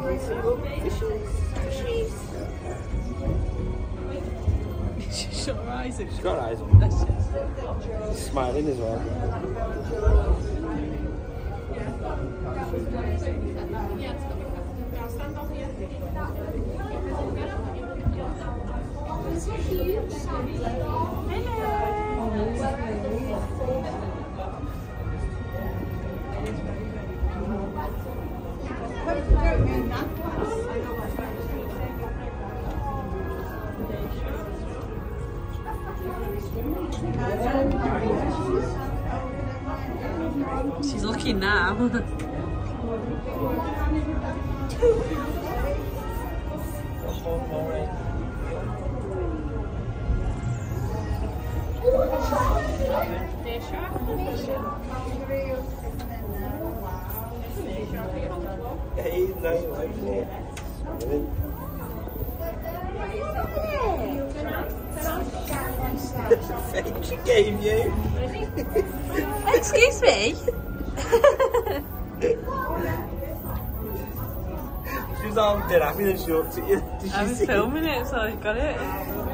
She's got her eyes open. She's got her eyes open. She's smiling as well. She's looking now. Hey, no, the fake she gave you. Excuse me? She was all dead happy that she looked at you. I was filming it, so I got it.